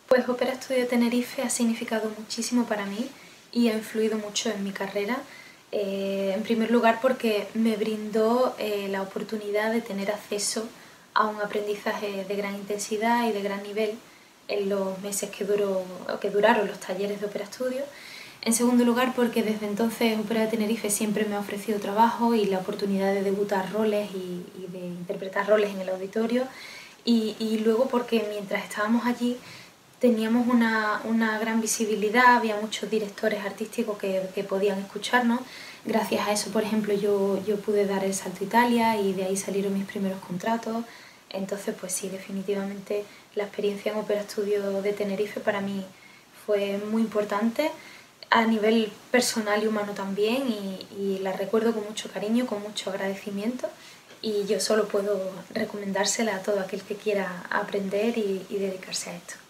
Pues Ópera Estudio Tenerife ha significado muchísimo para mí y ha influido mucho en mi carrera. En primer lugar porque me brindó la oportunidad de tener acceso a un aprendizaje de gran intensidad y de gran nivel en los meses que duraron los talleres de Ópera Estudio. En segundo lugar porque desde entonces Ópera de Tenerife siempre me ha ofrecido trabajo y la oportunidad de debutar roles y de interpretar roles en el auditorio. Y luego porque mientras estábamos allí teníamos una gran visibilidad, había muchos directores artísticos que podían escucharnos. Gracias a eso, por ejemplo, yo pude dar el salto a Italia y de ahí salieron mis primeros contratos. Entonces, pues sí, definitivamente la experiencia en Ópera Estudio de Tenerife para mí fue muy importante a nivel personal y humano también, y la recuerdo con mucho cariño, con mucho agradecimiento, y yo solo puedo recomendársela a todo aquel que quiera aprender y dedicarse a esto.